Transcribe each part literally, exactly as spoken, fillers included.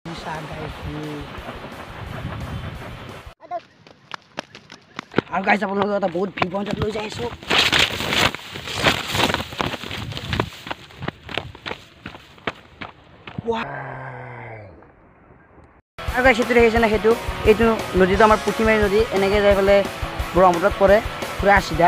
আৰু গাইছ আপোনালোকে এটা বহুত ভিউ পইণ্টত লৈ যাই আছোঁ। আৰু গাইছ সেইটো দেখিছে না, সেইটো এইটো নদীটো আমাৰ পুঠিমাৰী নদী, এনেকৈ যাই পেলাই ব্ৰহ্মপুত্ৰত পৰে পুৰা চিধা।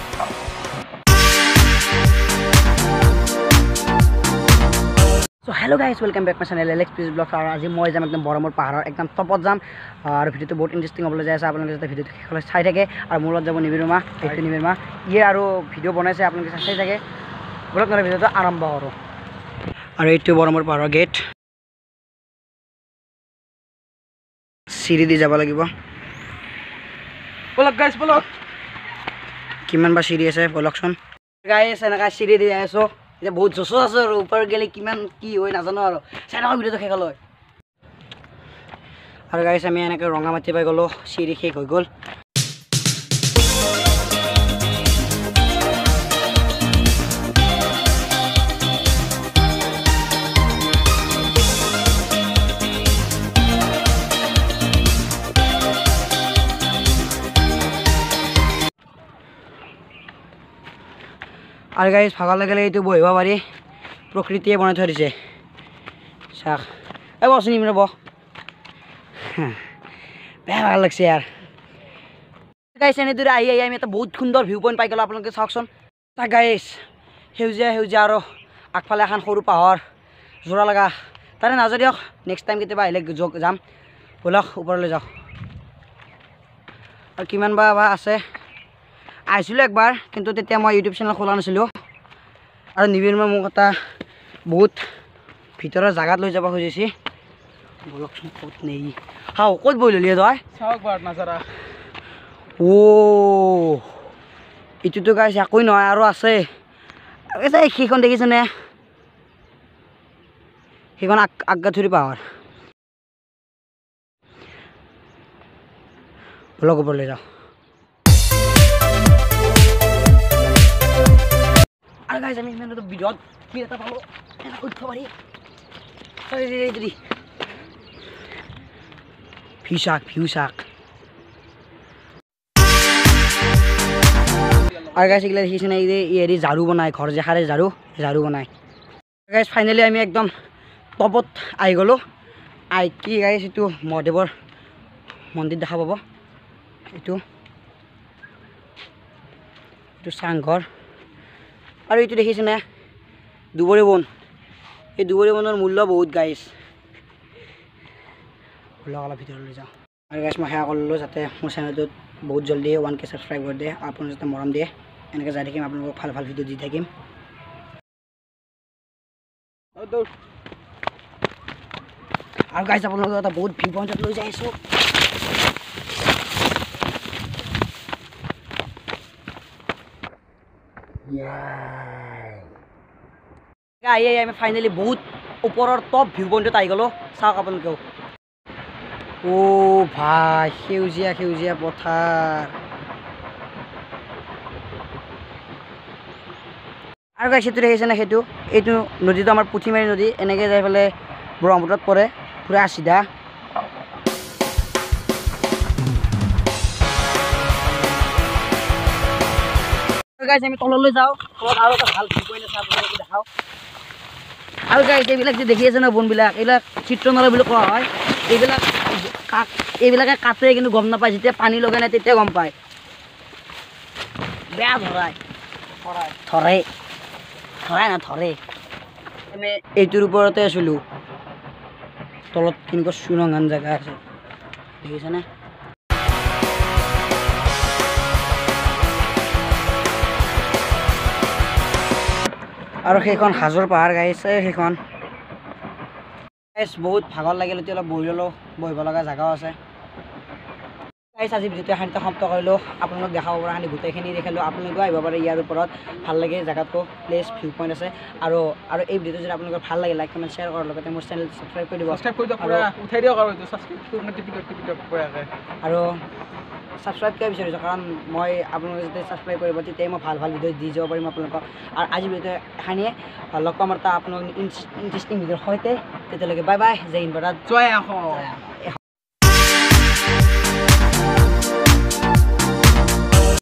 So hello' guys, welcome back my channel Alex please blog. আৰু আজি মই যাম একদম বৰমৰ পাহাৰৰ একদম টপত যাম, আৰু ভিডিঅ'টো বহুত ইণ্টাৰেষ্টিং হ'বলৈ যাই আছে। আপোনালোকে যাতে ভিডিঅ'টো শেষলৈ চাই থাকে। আৰু মোৰ লগত যাব নিবিৰমা, এইটো নিবিৰমা, ইয়ে আৰু ভিডিঅ' বনাইছে, আপোনালোকে চাই থাকে। বলক নহ'লে ভিডিঅ'টো আৰম্ভ কৰোঁ। আৰু এইটো বৰমৰ পাহাৰৰ গেট, চিৰি দি যাব লাগিব। বলক গাইজ বলক, কিমান বা চিৰি আছে বলকচোন। গাইজ এনেকৈ চিৰি দি যাই আছোঁ, এতিয়া বহুত জচত আছে আৰু ওপৰত গ'লে কিমান কি হয় নাজানো আৰু। চাই থাকক ভিডিঅ'টো শেষলৈ। আৰু গাইজ আমি এনেকৈ ৰঙামাটি পাই গ'লোঁ, চিৰি শেষ হৈ গ'ল। আৰু গাইজ ভাগৰ লাগিলে এইটো বহিব পাৰি, প্ৰকৃতিয়ে বনাই থৈ দিছে। চাওক এই বচোন নিমিৰ বহ, বেয়া ভাল লাগছে ইয়াৰ। গাইজ এনেদৰে আহি আহি আমি এটা বহুত সুন্দৰ ভিউ পইণ্ট পাই গ'লোঁ, আপোনালোকে চাওকচোন। তাক গাইজ সেউজীয়া সেউজীয়া আৰু আগফালে এখন সৰু পাহাৰ জোৰা লগা, তাৰে নাযাওঁ দিয়ক, নেক্সট টাইম কেতিয়াবা আহিলে যাম। ব'লক ওপৰলৈ যাওঁ। আৰু কিমান বা বা আছে, আহিছিলোঁ একবাৰ, কিন্তু তেতিয়া মই ইউটিউব চেনেল খোলা নাছিলোঁ। আৰু নিবিৰমা মোক এটা বহুত ভিতৰৰ জেগাত লৈ যাব খুজিছে। বলকচোন ক'ত নেই হাও, ক'ত বহি ল'লি তই? চাওক বাৰ নাজাৰা। অ' এইটোতো গাইছ একোৱেই নহয়, আৰু আছে সেইখন দেখিছেনে, সেইখন আগ আগাথুৰি পাহাৰ। বলক ওপৰলৈ যাওঁ। আৰু গাইজ আমি ইমানটো ভিডিঅ'ত কি এটা পালোঁ, এটা উঠিব পাৰি ভিউ চাক ভিউ চাক। আৰু গাইজ এইগিলা দেখিছে নাই, এই ঝাৰু বনাই, ঘৰ যে সাৰে ঝাৰু ঝাৰু বনাই। গাইজ ফাইনেলি আমি একদম টপত আহি গ'লোঁ। আহি কি গাইজ এইটো মহাদেৱৰ মন্দিৰ দেখা পাব, এইটো এইটো চাংঘৰ। আৰু এইটো দেখিছেনে দুবৰি বন, এই দুবৰি বনৰ মূল্য বহুত গাইজ। বলক অলপ ভিতৰলৈ যাওঁ। আৰু গাইজ মই সেয়া কৰিলোঁ যাতে মোৰ চেনেলটোত বহুত জলদি ওৱান কে ছাবস্ক্ৰাইব কৰি দিয়ে, আপোনালোকে যাতে মৰম দিয়ে, এনেকৈ যাই থাকিম, আপোনালোকক ভাল ভাল ভিডিঅ' দি থাকিম। আৰু গাইজ আপোনালোকক এটা বহুত ভিউ পইণ্টত লৈ যাই আছোঁ। আহি আহি আমি ফাইনেলি বহুত ওপৰৰ টপ ভিউ পইণ্টত আহি গ'লোঁ। চাওক আপোনালোকেও, অ' ভাই সেউজীয়া সেউজীয়া পথাৰ। আৰু গাইছ সেইটো দেখিছে না, সেইটো এইটো নদীটো আমাৰ পুঠিমাৰী নদী, এনেকৈ যাই পেলাই ব্ৰহ্মপুত্ৰত পৰে পুৰা চিধা। গাইছ আমি তললৈ যাওঁ, তলত আৰু এটা ভাল ভিউ পইণ্ট আছে, আপোনালোকে দেখাওঁ। আৰু গাইছ এইবিলাক যে দেখি আছে ন বনবিলাক, এইবিলাক চিত্ৰনলা বুলি কোৱা হয়। এইবিলাক কাক এইবিলাকে কাটে কিন্তু গম নাপায়, যেতিয়া পানী লগাই নাই তেতিয়া গম পায়। বেয়া ধৰাই ধৰে ধৰাই না ধৰে। আমি এইটোৰ ওপৰতে আছিলোঁ, তলত কেনেকুৱা চুৰঙান জেগা আছে দেখিছেনে। আৰু সেইখন হাজোৰ পাহাৰ গাইছ, সেইখন গাইছ বহুত ভাগৰ লাগিল, এতিয়া অলপ বহি ল'লোঁ, বহিব লগা জেগাও আছে। গাইছ আজি ভিডিঅ'টো এখানিতে সমাপ্ত কৰিলোঁ, আপোনালোক দেখাব পৰা খানি গোটেইখিনি দেখালোঁ। আপোনালোকেও আহিব পাৰে ইয়াৰ ওপৰত, ভাল লাগে জেগাটো, প্লেচ ভিউ পইণ্ট আছে। আৰু আৰু এই ভিডিঅ'টো যদি আপোনালোকৰ ভাল লাগে, লাইক কমেণ্ট শ্বেয়াৰ কৰাৰ লগতে মোৰ চেনেলটো ছাবস্ক্ৰাইব কৰি দিব। ছাবস্ক্ৰাইব কৰি দিয়ক, পুৰা উঠাই দিয়ক আৰু এইটো ছাবস্ক্ৰাইব টিপি দিয়ক টিপি দিয়ক পুৰাকৈ। আৰু ছাবস্ক্ৰাইব কিয় বিচাৰিছোঁ কাৰণ মই আপোনালোকে যেতিয়া ছাবস্ক্ৰাইব কৰিব তেতিয়াই মই ভাল ভাল ভিডিঅ' দি যাব পাৰিম আপোনালোকক আৰু আজি ভিডিঅ' এখানিয়ে লগ পাম এটা আপোনালোক ইণ্টাৰেষ্টিং ভিডিঅ'ৰ সৈতে তেতিয়ালৈকে বাই বাই জয় হিন্দ ভাৰত জয় অসম